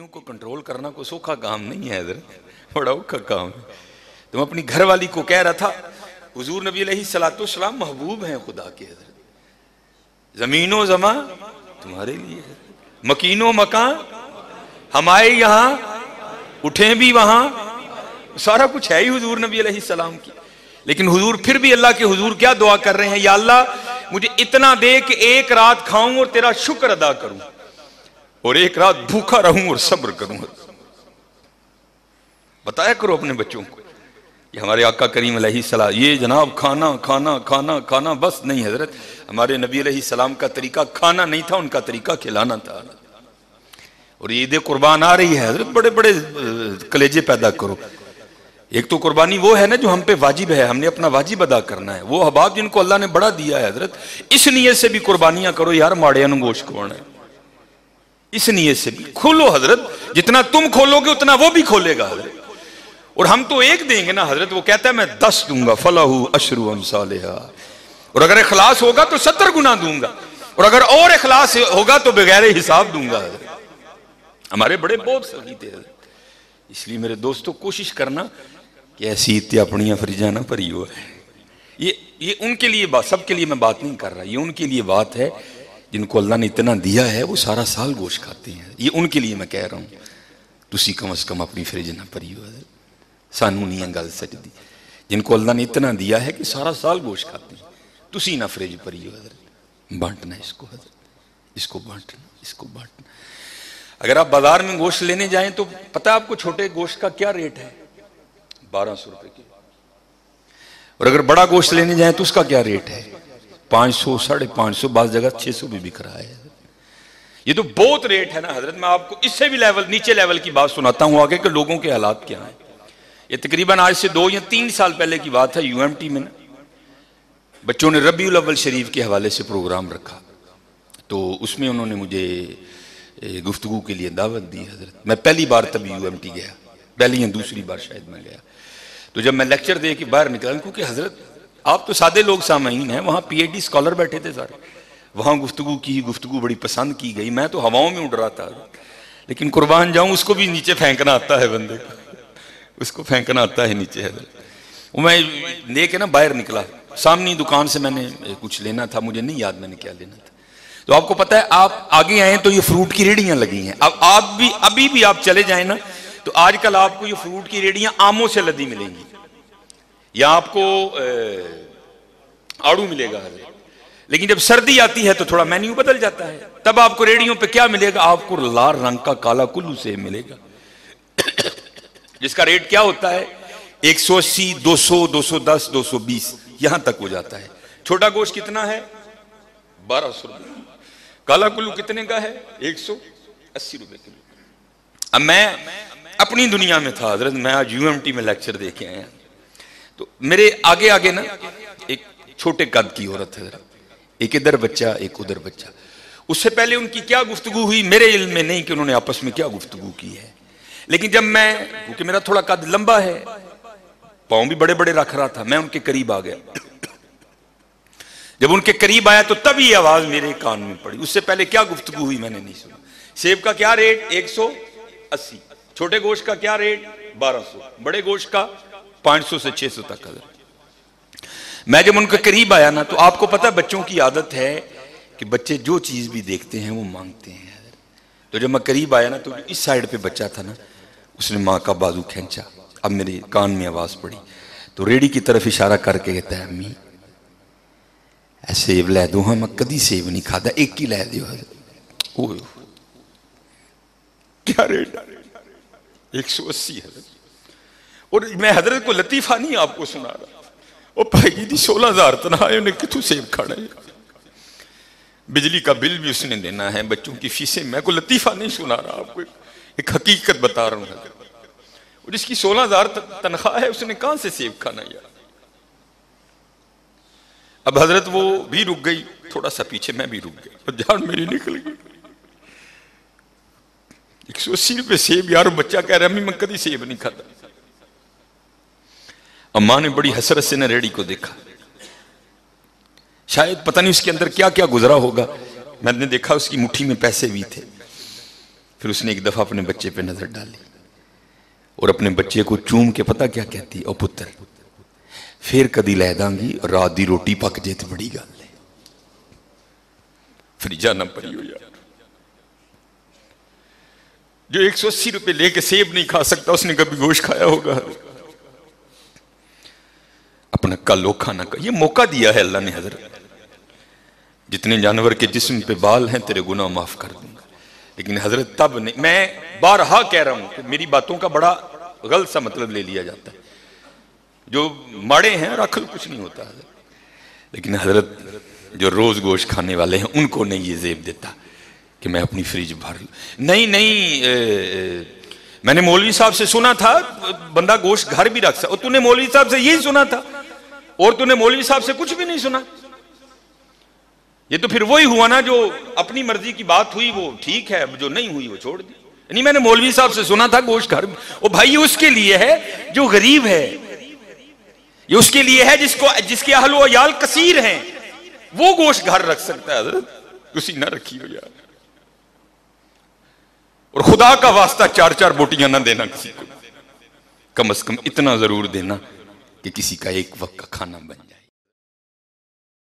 बीवियों को कंट्रोल करना कोई सौखा काम नहीं है, इधर बड़ा औखा काम है। तुम अपनी घरवाली को कह रहा था हुजूर नबी अलैहिस्सलाम महबूब हैं खुदा के, जमीनो जमा तुम्हारे लिए है, मकीनो मकान हमारे यहाँ, उठे भी वहां, सारा कुछ है ही हुजूर नबी अलैहिस्सलाम की। लेकिन हुजूर फिर भी अल्लाह के हुजूर क्या दुआ कर रहे हैं, या अल्लाह मुझे इतना दे कि एक रात खाऊं और तेरा शुक्र अदा करूं, और एक रात भूखा रहूं और सब्र करूं। बताया करो अपने बच्चों को कि हमारे आका करीम अलैहिस्सलाम ये जनाब खाना खाना खाना खाना बस नहीं, हजरत हमारे नबी अलैहिस्सलाम का तरीका खाना नहीं था, उनका तरीका खिलाना था। और ये ईद कुर्बान आ रही है हजरत, बड़े बड़े कलेजे पैदा करो। एक तो कुर्बानी वो है ना जो हम पे वाजिब है, हमने अपना वाजिब अदा करना है। वो हबाब जिनको अल्लाह ने बड़ा दिया है हजरत, इस नीयत से भी कुर्बानियां करो यार, माड़िया नु गोश्त खवाना है, इस नीयत से भी खोलो हजरत। जितना तुम खोलोगे उतना वो भी खोलेगा हजरत। और हम तो एक देंगे ना हजरत, वो कहता है मैं 10 दूंगा, फलाहू अशरु अमसालिहा, और अगर इखलास होगा तो 70 गुना दूंगा, और अगर और इखलास होगा तो बगैर हिसाब दूंगा हजरत। हमारे बड़े बहुत सही थे हजरत। इसलिए मेरे दोस्तों कोशिश करना कि ऐसी इत्या अपनियां फरीजा ना भरी हो है। ये उनके लिए बात, सबके लिए मैं बात नहीं कर रहा, ये उनके लिए बात है जिनको अल्लाह ने इतना दिया है, वो सारा साल गोश्त खाते हैं। ये उनके लिए मैं कह रहा हूं, तुसी कम अज कम अपनी फ्रिज ना भरी हो, सानू नहीं गल सकती। जिनको अल्लाह ने इतना दिया है कि सारा साल गोश्त खाते हैं, तुसी ना फ्रिज भरी हो। बांटना इसको हजरत, इसको बांटना, इसको बांटना। अगर आप बाजार में गोश्त लेने जाएं तो पता है आपको छोटे गोश्त का क्या रेट है, 1200 रुपए की। और अगर बड़ा गोश्त लेने जाएं तो उसका क्या रेट है, 500, 550, बाज़ जगह 600 भी बिक रहा है। ये तो बहुत रेट है ना हजरत। मैं आपको इससे भी नीचे लेवल की बात सुनाता हूं आगे के लोगों के हालात क्या हैं। ये तकरीबन आज से 2 या 3 साल पहले की बात है। यूएमटी में ना बच्चों ने रबीउल अव्वल शरीफ के हवाले से प्रोग्राम रखा, तो उसमें उन्होंने मुझे गुफ्तगू के लिए दावत दी हजरत। मैं पहली बार तब यूएमटी गया, पहली या दूसरी बार शायद मैं गया। तो जब मैं लेक्चर दे के बाहर निकला, क्योंकि हजरत आप तो सादे लोग सामाईन हैं, वहाँ PhD स्कॉलर बैठे थे सारे, वहाँ गुफ्तगू की, गुफ्तगू बड़ी पसंद की गई। मैं तो हवाओं में उड़ रहा था, लेकिन कुर्बान जाऊँ उसको भी नीचे फेंकना आता है बंदे को, उसको फेंकना आता है नीचे हजरत। मैं लेके ना बाहर निकला, सामने दुकान से मैंने कुछ लेना था, मुझे नहीं याद मैंने क्या लेना था। तो आपको पता है आप आगे आए तो ये फ्रूट की रेडियां लगी हैं। अब आप भी अभी भी आप चले जाए ना तो आजकल आपको ये फ्रूट की रेडियां आमों से लदी मिलेंगी, या आपको आड़ू मिलेगा। लेकिन जब सर्दी आती है तो थोड़ा मेन्यू बदल जाता है, तब आपको रेडियो पे क्या मिलेगा, आपको लाल रंग का काला कुल्लू सेब मिलेगा जिसका रेट क्या होता है 180, 200, 210, 220 यहां तक हो जाता है। छोटा गोश्त कितना है 1200 रुपए, काला कुल्लू कितने का है 180 रुपए किलो। अब मैं अपनी दुनिया में था हजरत, मैं आज यूएमटी में लेक्चर दे के आया, तो मेरे आगे आगे ना एक छोटे कद की औरत है, एक इधर बच्चा एक उधर बच्चा। उससे पहले उनकी क्या गुफ्तगू हुई मेरे इल्म में नहीं कि उन्होंने आपस में क्या गुफ्तगू की है, लेकिन जब मैं, क्योंकि मेरा थोड़ा कद लंबा है, पांव भी बड़े बड़े रख रहा था, मैं उनके करीब आ गया। जब उनके करीब आया तो तभी आवाज मेरे कान में पड़ी। उससे पहले क्या गुफ्तगू हुई मैंने नहीं सुना। सेब का क्या रेट 180, छोटे गोश्त का क्या रेट 1200, बड़े गोश्त का 500 से 600 तक। मैं जब उनके करीब आया ना तो आपको पता है बच्चों की आदत है कि बच्चे जो चीज भी देखते हैं वो मांगते हैं। तो जब मैं करीब आया ना तो इस साइड पे बच्चा था ना, उसने माँ का बाजू खींचा। अब मेरे कान में आवाज पड़ी तो रेडी की तरफ इशारा करके कहता है अम्मी सेब लै दो। हाँ मैं कदी सेब नहीं खाता, एक ही लै दो। क्या रेट 180 है। और मैं हजरत को लतीफा नहीं आपको सुना रहा, वो भाई जी 16,000 तनखा है, उन्हें कितों सेब खाना है, बिजली का बिल भी उसने देना है, बच्चों की फीसें। मैं को लतीफा नहीं सुना रहा आपको, एक हकीकत बता रहा हूं। और जिसकी 16,000 तनख्वाह है उसने कहां से सेब खाना यार। अब हजरत वो भी रुक गई, थोड़ा सा पीछे मैं भी रुक गया और जान मेरी निकल गई। 180 रुपए सेब यार, बच्चा कह रहा है मैं कभी सेब नहीं खाता। अम्मा ने बड़ी हसरत से न रेडी को देखा, शायद पता नहीं उसके अंदर क्या क्या गुजरा होगा। मैंने देखा उसकी मुट्ठी में पैसे भी थे। फिर उसने एक दफा अपने बच्चे पे नजर डाली और अपने बच्चे को चूम के पता क्या कहती, ओ पुत्र फिर कदी लै दांगी, रात की रोटी पक जे तो बड़ी गल है। फिर जाना पड़ी हो यार, जो 180 रुपए लेके सेब नहीं खा सकता उसने कभी गोश्त खाया होगा? अपना कल ओखा ना कर, ये मौका दिया है अल्लाह ने। हजरत जितने जानवर के जिस्म पे बाल हैं तेरे गुनाह माफ कर दूंगा, लेकिन हजरत तब नहीं। मैं बारहा कह रहा हूं कि मेरी बातों का बड़ा गलत सा मतलब ले लिया जाता है। जो माड़े हैं रख लो, कुछ नहीं होता है, लेकिन हजरत जो रोज गोश्त खाने वाले हैं उनको नहीं ये जेब देता कि मैं अपनी फ्रिज भर लूं। नहीं नहीं, मैंने मौलवी साहब से सुना था बंदा गोश्त घर भी रख सकता, और तूने मौलवी साहब से यही सुना था और तूने मौलवी साहब से कुछ भी नहीं सुना। ये तो फिर वही हुआ ना, जो अपनी मर्जी की बात हुई वो ठीक है, जो नहीं हुई वो छोड़ दी। नहीं मैंने मौलवी साहब से सुना था गोश्त घर, ओ भाई ये उसके लिए है जो गरीब है, ये उसके लिए है जिसके अहल व अयाल कसीर हैं, वो गोश्त घर रख सकता है। हजरत उसी ना रखी हो यार, और खुदा का वास्ता 4-4 बोटियां ना देना किसी को, कम से कम इतना जरूर देना कि किसी का एक वक्त का खाना बने।